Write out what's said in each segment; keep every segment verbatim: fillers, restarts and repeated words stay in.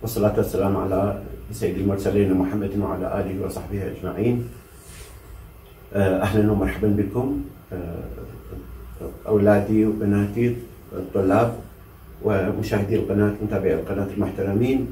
والصلاة والسلام على سيد المرسلين محمد وعلى آله وصحبه أجمعين. أهلا ومرحبا بكم أولادي وبناتي الطلاب ومشاهدي القناة، متابعي القناة المحترمين.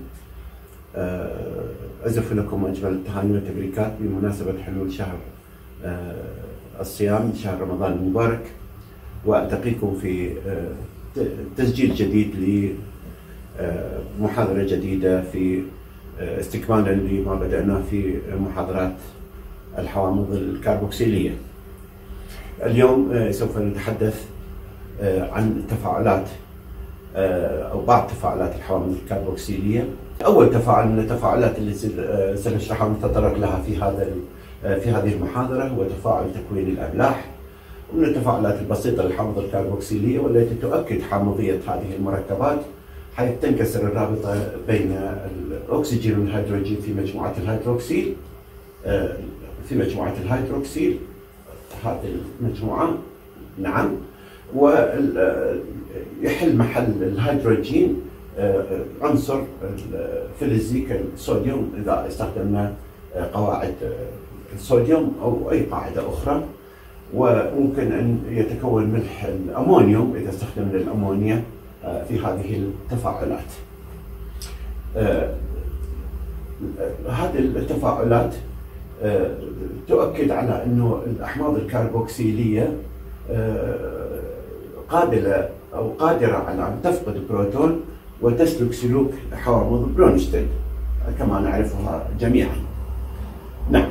أزف لكم أجمل التهاني والتبريكات بمناسبة حلول شهر الصيام، شهر رمضان المبارك، وألتقيكم في تسجيل جديد لمحاضرة جديدة في استكمالا لما بدأناه في محاضرات الحوامض الكربوكسيلية. اليوم سوف نتحدث عن تفاعلات أو بعض تفاعلات الحوامض الكربوكسيلية. أول تفاعل من التفاعلات اللي سنشرحها ونتطرق لها في هذا في هذه المحاضرة هو تفاعل تكوين الأملاح، ومن التفاعلات البسيطة للحوامض الكربوكسيلية والتي تؤكد حامضية هذه المركبات، حيث تنكسر الرابطة بين الأكسجين والهيدروجين في مجموعة الهيدروكسيل في مجموعة الهيدروكسيل هذه المجموعة، نعم، ويحل محل الهيدروجين عنصر فلزي كالصوديوم إذا استخدمنا قواعد الصوديوم أو أي قاعدة أخرى، وممكن أن يتكون ملح الأمونيوم إذا استخدمنا الأمونيا في هذه التفاعلات. هذه التفاعلات تؤكد على أنه الأحماض الكربوكسيلية قابلة أو قادرة على أن تفقد البروتون وتسلك سلوك حوامض برونشتين كما نعرفها جميعا. نعم.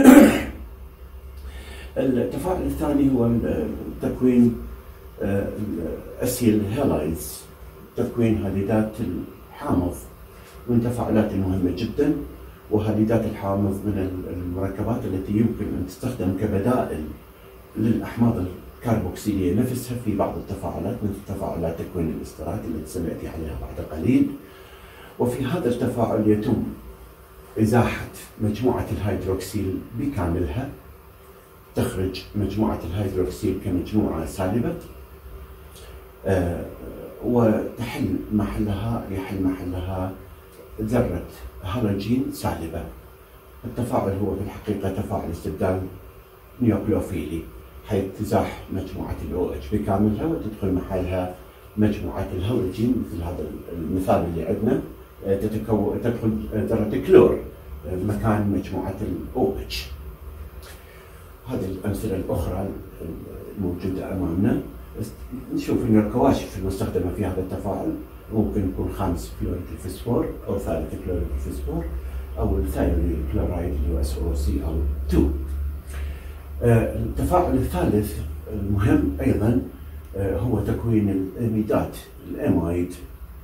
التفاعل الثاني هو تكوين الأسيل هالايدز، تكوين هاليدات الحامض، من التفاعلات المهمة جدا. وهاليدات الحامض من المركبات التي يمكن أن تستخدم كبدائل للأحماض الكربوكسيلية نفسها في بعض التفاعلات، مثل تفاعلات تكوين الاسترات التي سنأتي عليها بعد قليل. وفي هذا التفاعل يتم إزاحة مجموعة الهيدروكسيل بكاملها، تخرج مجموعة الهيدروكسيل كمجموعة سالبة، آه وتحل محلها يحل محلها ذرة هالوجين سالبة. التفاعل هو في الحقيقة تفاعل استبدال نيوكليوفيلي، حيث تزاح مجموعة الأو اتش بكاملها وتدخل محلها مجموعة الهالوجين، مثل هذا المثال اللي عندنا، تتكون تدخل ذرة كلور مكان مجموعة الأو اتش. هذه الأمثلة الأخرى الموجودة أمامنا. نشوف أن الكواشف المستخدمة في هذا التفاعل ممكن يكون خامس فلوريد الفسفور أو ثالث فلوريد الفسفور أو الثانوي كلورايد اللي هو اس او سي او اثنين. التفاعل الثالث المهم أيضا هو تكوين الأميدات، الأمايد.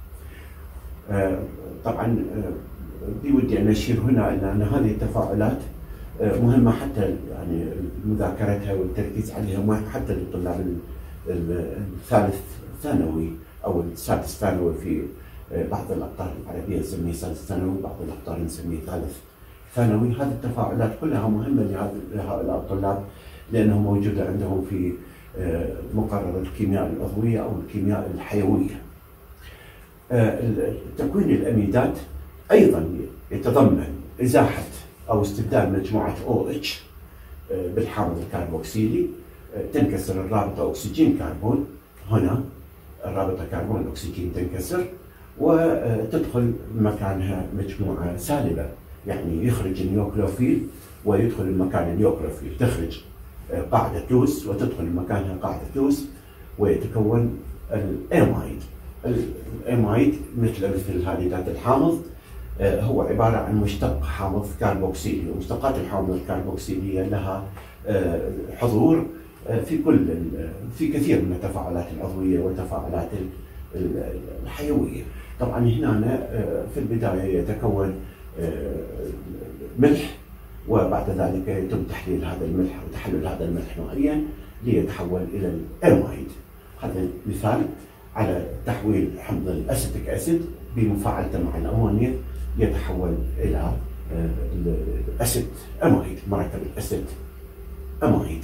طبعا بودي أن أشير هنا إلى أن هذه التفاعلات مهمة حتى يعني مذاكرتها والتركيز عليها مهم حتى للطلاب الثالث ثانوي أو السادس ثانوي. في بعض الأقطار العربية نسميه سادس ثانوي، بعض الأقطار نسميه ثالث ثانوي. هذه التفاعلات كلها مهمة لهؤلاء الطلاب لأنها موجودة عندهم في مقرر الكيمياء العضوية أو الكيمياء الحيوية. تكوين الأميدات أيضا يتضمن إزاحة أو استبدال مجموعة أو اتش بالحامض الكربوكسيلي، تنكسر الرابطة أكسجين كربون، هنا الرابطة كربون أكسجين تنكسر وتدخل مكانها مجموعة سالبة، يعني يخرج النيوكليوفيل ويدخل مكان النيوكليوفيل، تخرج قاعدة توس وتدخل مكانها قاعدة توس ويتكون الأمايد. الأمايد مثل مثل هاليدات الحامض هو عبارة عن مشتق حامض كربوكسيلي، ومشتقات الحوامض الكربوكسيلية لها حضور في كل في كثير من التفاعلات العضوية والتفاعلات الحيوية. طبعا هنا في البداية يتكون ملح، وبعد ذلك يتم تحليل هذا الملح وتحلل هذا الملح مائيا ليتحول إلى الأمايد. هذا مثال على تحويل حمض الأسيتيك أسيد بمفاعلته مع الأمونيا يتحول إلى الأسيد أمايد، مركب الأسيد أمايد.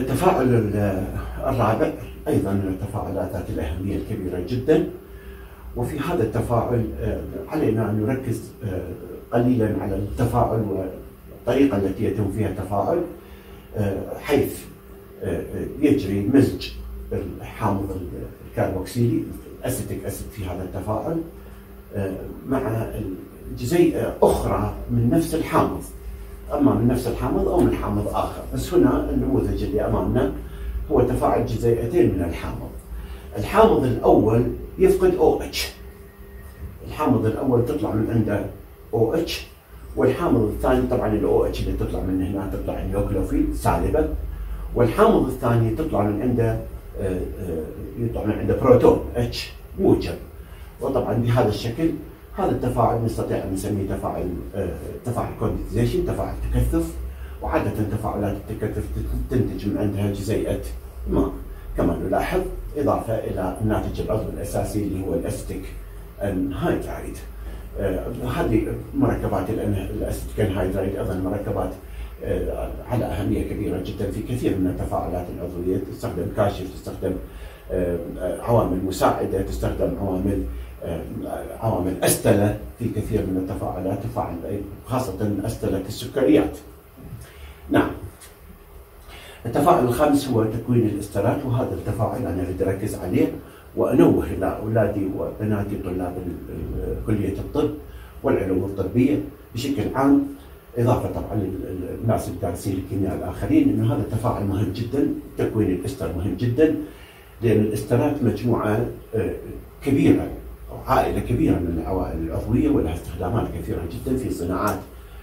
التفاعل الرابع أيضا من التفاعلات ذات الأهمية الكبيرة جدا، وفي هذا التفاعل علينا أن نركز قليلا على التفاعل والطريقة التي يتم فيها التفاعل، حيث يجري مزج الحامض الكربوكسيلي الأسيتيك أسيد في هذا التفاعل مع جزيئة أخرى من نفس الحامض، أما من نفس الحامض أو من حامض آخر. بس هنا النموذج اللي أمامنا هو تفاعل جزيئتين من الحامض. الحامض الأول يفقد أو إتش، الحامض الأول تطلع من عنده أو إتش، والحامض الثاني طبعا ال أو إتش اللي تطلع من هنا تطلع النيوكليوفيل سالبة، والحامض الثاني تطلع من عنده يطلع من عنده بروتون اتش موجب. وطبعا بهذا الشكل هذا التفاعل نستطيع ان نسميه تفاعل تفاعل كوندنسيشن، تفاعل تكثف. وعاده تفاعلات التكثف تنتج من عندها جزيئه ماء كما نلاحظ، اضافه الى الناتج العضوي الاساسي اللي هو الاسيتيك انهيدرايد. هذه مركبات الاسيتيك انهيدرايد ايضا مركبات على أهمية كبيرة جدا في كثير من التفاعلات العضوية، تستخدم كاشف، تستخدم عوامل مساعدة، تستخدم عوامل عوامل أستلة في كثير من التفاعلات، تفاعل خاصة أستلة السكريات. نعم. التفاعل الخامس هو تكوين الاسترات، وهذا التفاعل أنا أريد أركز عليه وأنوه إلى أولادي وبناتي طلاب كلية الطب والعلوم الطبية بشكل عام، إضافة طبعا للناس الدارسين الكيمياء الآخرين، إنه هذا التفاعل مهم جدا. تكوين الاستر مهم جدا، لأن الاسترات مجموعة كبيرة أو عائلة كبيرة من العوائل العضوية، ولها استخدامات كثيرة جدا في صناعات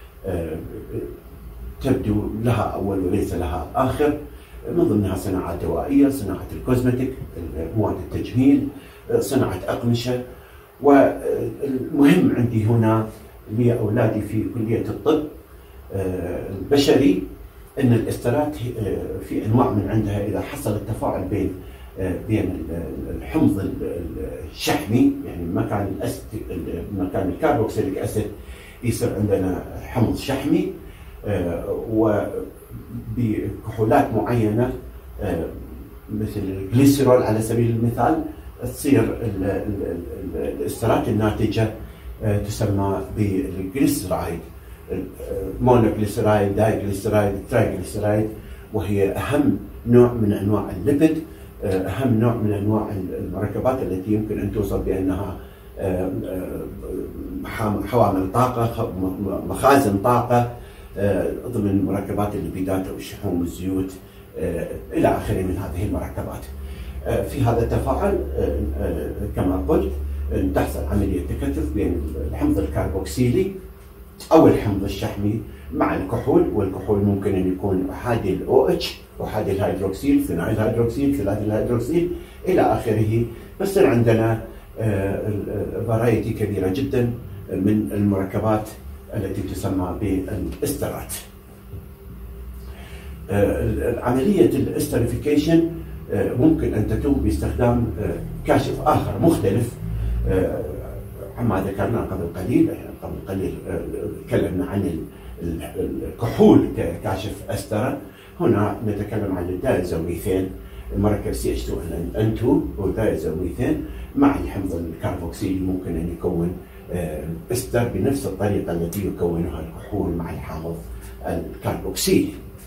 تبدو لها أول وليس لها آخر، من ضمنها صناعات دوائية، صناعة الكوزمتيك، مواد التجميل، صناعة أقمشة. والمهم عندي هنا لأولادي في كلية الطب البشري أن الاسترات في أنواع من عندها. إذا حصل التفاعل بين بين الحمض الشحمي، يعني مكان الأسيد مكان الكربوكسيليك أسيد يصير عندنا حمض شحمي، وبكحولات معينة مثل الجليسرول على سبيل المثال تصير الاسترات الناتجة تسمى بالجليسرايد، مونوجليسرايد، دايجليسرايد، ترايجليسرايد، وهي أهم نوع من أنواع الليبيد، أهم نوع من أنواع المركبات التي يمكن أن توصف بأنها حوامل طاقة، مخازن طاقة ضمن المركبات الليبيدات أو الشحوم والزيوت إلى آخره من هذه المركبات. في هذا التفاعل كما قلت تحصل عملية تكثف بين الحمض الكربوكسيلي أو الحمض الشحمي مع الكحول، والكحول ممكن أن يكون أحادي ال أو إتش، أحادي الهيدروكسيل، ثنائي الهيدروكسيل، ثلاثي الهيدروكسيل إلى آخره. بس عندنا فرايتي كبيرة جدا من المركبات التي تسمى بالاسترات. عملية الاستريفيكيشن ممكن أن تتم باستخدام كاشف آخر مختلف عما ذكرنا قبل قليل. قبل قليل تكلمنا عن الكحول ككاشف أسترة، هنا نتكلم عن الدايزوميثين، مركب سي إتش تو إن اثنين ودايزوميثين مع الحمض الكربوكسيلي ممكن أن يكون استر بنفس الطريقة التي يكونها الكحول مع الحامض الكربوكسيلي.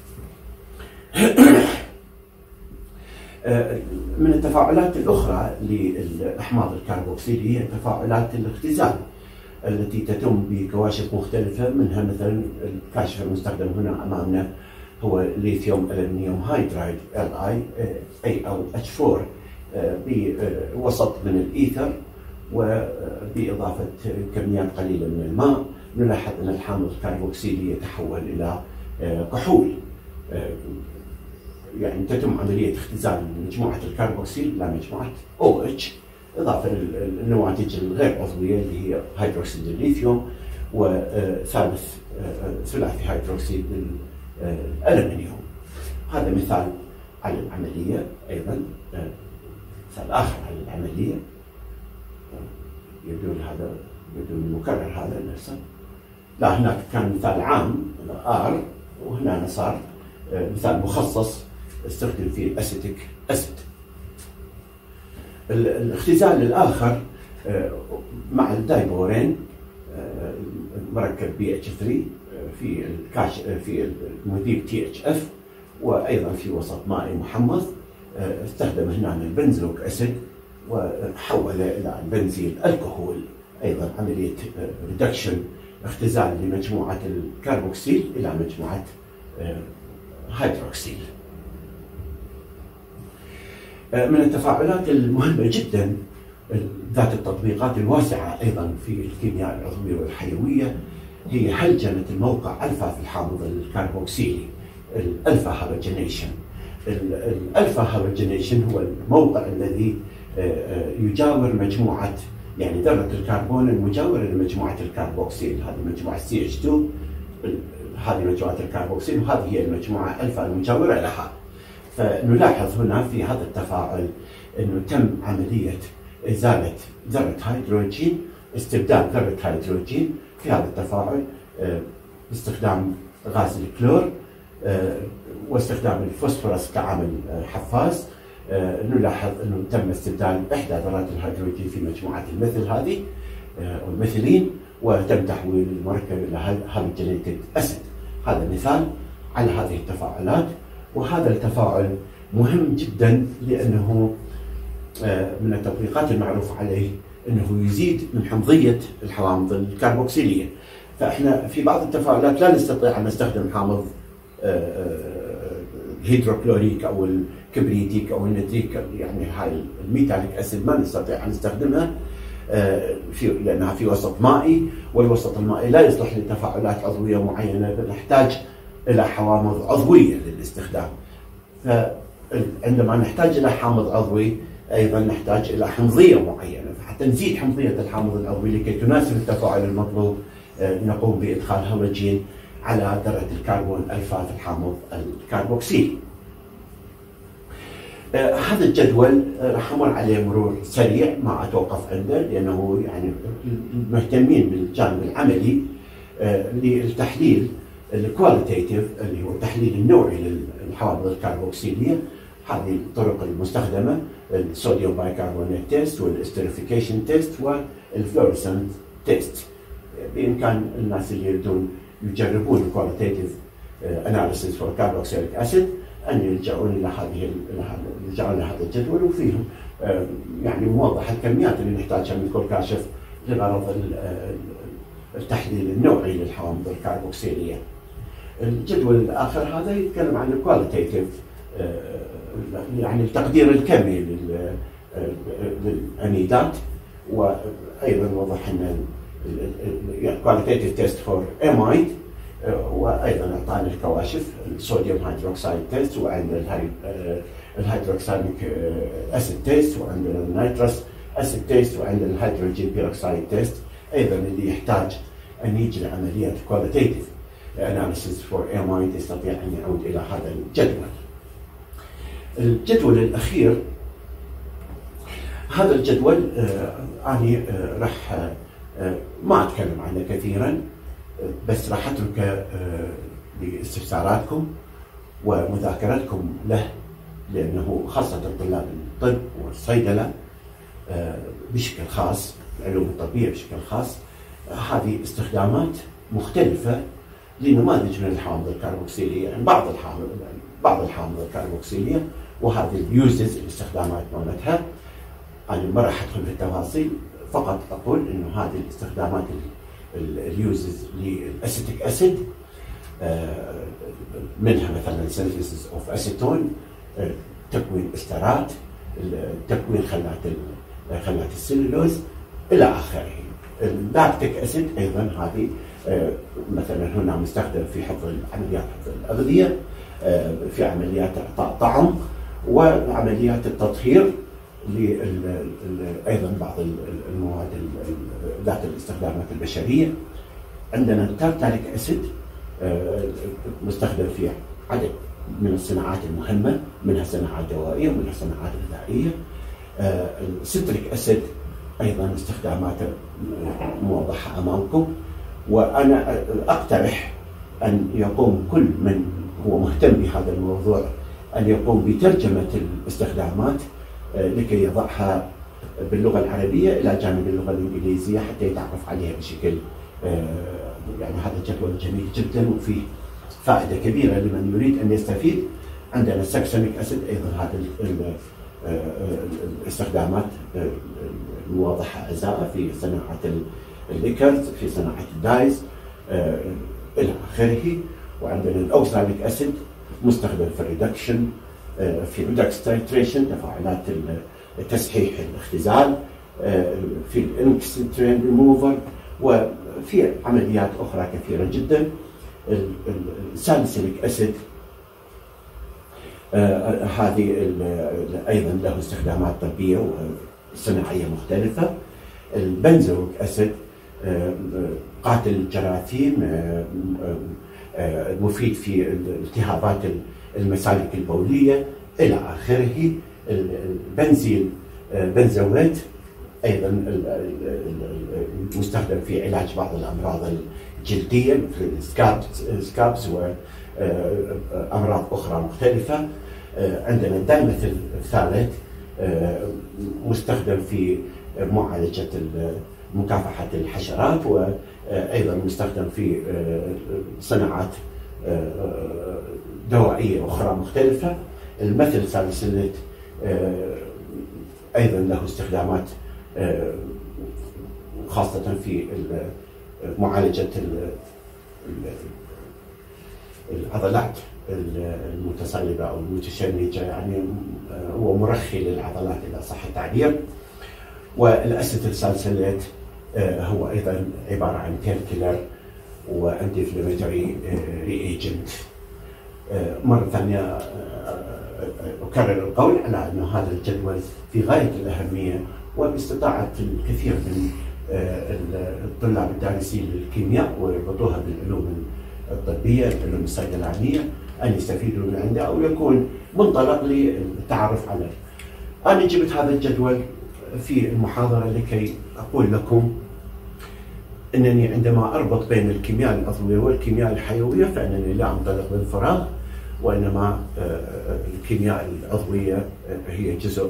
من التفاعلات الأخرى للأحماض الكربوكسيلية تفاعلات الاختزال التي تتم بكواشف مختلفة، منها مثلا الكاشف المستخدم هنا أمامنا هو ليثيوم ألمنيوم هيدرايد إل آي أي أو إتش فور بوسط من الإيثر وبإضافة كميات قليلة من الماء. نلاحظ أن الحامض الكربوكسيلي يتحول إلى كحول، يعني تتم عملية اختزال مجموعة الكربوكسيل إلى مجموعة أو إتش، إضافة للنواتج الغير عضوية اللي هي هيدروكسيد الليثيوم وثالث ثلاثي هيدروكسيد الألمنيوم. هذا مثال على العملية، أيضا مثال آخر على العملية يبدو هذا يبدو المكرر هذا نفسه. لا، هناك كان مثال عام آر، وهنا صار مثال مخصص استخدم فيه الأسيتيك أسيد. الاختزال الآخر مع الدايبورين مركب بي اتش ثلاثة في الكاش في المذيب تي اتش اف، وايضا في وسط مائي محمض. استخدم هنا البنزلوك اسيد وحوله الى البنزيل الكحول، ايضا عمليه ريدكشن اختزال لمجموعه الكربوكسيل الى مجموعه هيدروكسيل. من التفاعلات المهمه جدا ذات التطبيقات الواسعه ايضا في الكيمياء العضويه والحيويه هي هلجنه الموقع الفا في الحامض الكربوكسيلي، الالفا هالوجينيشن. الالفا هالوجينيشن هو الموقع الذي يجاور مجموعه، يعني ذره الكربون المجاوره لمجموعه الكربوكسيل، هذه مجموعه سي اتش اثنين، هذه مجموعه الكربوكسيل، وهذه هي المجموعه الفا المجاوره لها. فنلاحظ هنا في هذا التفاعل انه تم عمليه ازاله ذره هيدروجين، استبدال ذره هيدروجين في هذا التفاعل باستخدام غاز الكلور واستخدام الفوسفورس كعامل حفاز. نلاحظ انه تم استبدال احدى ذرات الهيدروجين في مجموعه الميثل هذه او الميثيلين، وتم تحويل المركب الى هالوجينيتد اسيد. هذا مثال على هذه التفاعلات، وهذا التفاعل مهم جدا لانه من التطبيقات المعروف عليه انه يزيد من حمضيه الحوامض الكربوكسيليه. فاحنا في بعض التفاعلات لا نستطيع ان نستخدم حامض الهيدروكلوريك او الكبريتيك او النتريك، يعني هاي الميتاليك اسيد ما نستطيع ان نستخدمها في لانها في وسط مائي، والوسط المائي لا يصلح لتفاعلات عضويه معينه، نحتاج الى حوامض عضويه للاستخدام. فعندما نحتاج الى حامض عضوي ايضا نحتاج الى حمضيه معينه، فحتى نزيد حمضيه الحامض العضوي لكي تناسب التفاعل المطلوب نقوم بادخال هالوجين على ذره الكربون الفا في الحامض الكربوكسيلي. آه هذا الجدول راح امر عليه مرور سريع ما اتوقف عنده، لانه يعني مهتمين بالجانب العملي آه للتحليل الكواليتيتيف اللي هو التحليل النوعي للحوامض الكربوكسيليه. هذه الطرق المستخدمه الصوديوم بايكربونات تيست والاستريفيكيشن تيست والفلورسنت تيست. بامكان الناس اللي يريدون يجربون الكواليتيتيف اناليسيس فور كاربوكسيليك اسيد ان يلجؤون الى هذه يلجؤون الى هذا الجدول، وفيهم يعني موضح الكميات اللي نحتاجها من كل كاشف لغرض التحليل النوعي للحوامض الكربوكسيليه. الجدول الاخر هذا يتكلم عن الكواليتيتيف، يعني التقدير الكمي للاميدات، وايضا وضح ان qualitative test for amide، وايضا اعطانا الكواشف الصوديوم هيدروكسيد تيست، وعندنا الهيدروكسيليك اسيد تيست، وعندنا النيترس اسيد تيست، وعندنا الهيدروجين بيروكسيد تيست. ايضا اللي يحتاج ان يجري عمليات qualitative analysis for amide يستطيع ان يعود الى هذا الجدول. الجدول الاخير هذا الجدول آه انا آه راح آه ما اتكلم عنه كثيرا، بس راح اتركه لاستفساراتكم ومذاكرتكم له، لانه خاصه طلاب الطب والصيدله بشكل خاص، العلوم الطبيه بشكل خاص، هذه استخدامات مختلفه لنماذج من الحوامض الكربوكسيليه، يعني بعض الحوامض بعض الحوامض الكربوكسيليه، وهذه اليوزز الاستخدامات مالتها. انا ما راح ادخل في التفاصيل، فقط اقول انه هذه الاستخدامات اليوزز للاسيتيك اسيد منها مثلا سينثيسيس اوف اسيتون، تكوين استرات، تكوين خلات خلات السلولوز الى اخره. اللاكتيك اسيد ايضا هذه مثلا هنا مستخدم في حفظ عمليات حفظ الاغذيه، في عمليات اعطاء طعم، وعمليات التطهير ايضا بعض المواد ذات الاستخدامات البشريه. عندنا التارتاليك اسيد مستخدم في عدد من الصناعات المهمه، منها صناعات دوائيه ومنها صناعات غذائيه. الستريك اسيد ايضا استخداماته موضحه امامكم، وانا اقترح ان يقوم كل من هو مهتم بهذا الموضوع ان يقوم بترجمه الاستخدامات لكي يضعها باللغة العربية إلى جانب اللغة الإنجليزية حتى يتعرف عليها بشكل يعني هذا الجدول جميل جدا وفيه فائدة كبيرة لمن يريد أن يستفيد. عندنا الساكسونيك أسيد أيضا هذا الاستخدامات الواضحة أزاء في صناعة الليكرز، في صناعة الدايز إلى آخره. وعندنا الأوكساليك أسيد مستخدم في الريدكشن، في ريدكس تايتريشن تفاعلات التصحيح الاختزال، في الانكسترين ريموفر، وفي عمليات أخرى كثيرة جدا. الساليسيليك أسيد هذه أيضا له استخدامات طبية وصناعية مختلفة. البنزويك أسيد قاتل الجراثيم، مفيد في التهابات المسالك البولية إلى آخره. البنزيل بنزويت أيضا مستخدم في علاج بعض الأمراض الجلدية مثل السكابس وأمراض أخرى مختلفة. عندنا الدايميثيل الثالث مستخدم في معالجة مكافحة الحشرات، وأيضا مستخدم في صناعات دوائية أخرى مختلفة. الميثيل ساليسيليت أيضا له استخدامات خاصة في معالجة العضلات المتصلبة أو المتشنجة، يعني هو مرخي للعضلات إذا صح التعبير. والأسيتيل ساليسيليت هو أيضا عبارة عن بين كيلر وأنتي انفلاماتوري ريجنت. مرة ثانية أكرر القول على أن هذا الجدول في غاية الأهمية، وباستطاعة الكثير من الطلاب الدارسين للكيمياء ويربطوها بالعلوم الطبية، العلوم الصيدلانية، أن يستفيدوا من عنده أو يكون منطلق للتعرف عليه. أنا جبت هذا الجدول في المحاضرة لكي أقول لكم أنني عندما أربط بين الكيمياء العضوية والكيمياء الحيوية فإنني لا أنطلق من فراغ، وإنما الكيمياء العضوية هي جزء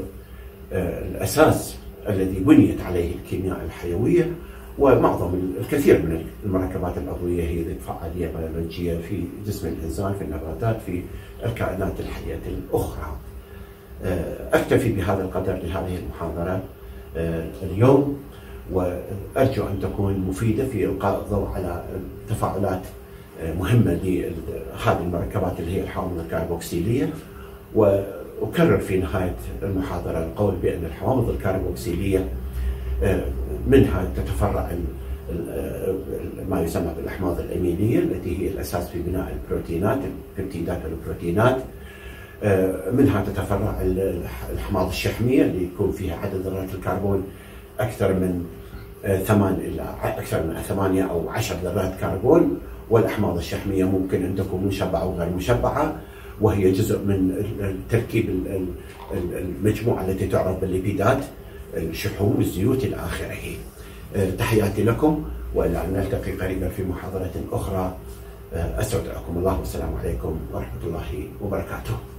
الأساس الذي بنيت عليه الكيمياء الحيوية. ومعظم الكثير من المركبات العضوية هي ذات فعالية بيولوجية في جسم الإنسان، في النباتات، في الكائنات الحية الأخرى. أكتفي بهذا القدر لهذه المحاضرة اليوم، وأرجو أن تكون مفيدة في إلقاء الضوء على تفاعلات مهمة لهذه المركبات اللي هي الحوامض الكربوكسيلية. وأكرر في نهاية المحاضرة القول بأن الحوامض الكربوكسيلية منها تتفرع ما يسمى بالأحماض الأمينية التي هي الأساس في بناء البروتينات، البيبتيدات والبروتينات. منها تتفرع الأحماض الشحمية اللي يكون فيها عدد ذرات الكربون أكثر من ثمان إلى أكثر من ثمانية أو عشر ذرات كربون. والأحماض الشحمية ممكن أن تكون مشبعة أو غير مشبعة، وهي جزء من تركيب المجموعة التي تعرف بالليبيدات، الشحوم، الزيوت إلى آخره. تحياتي لكم، وإلى أن نلتقي قريبا في محاضرة أخرى. أستودعكم الله، والسلام عليكم ورحمة الله وبركاته.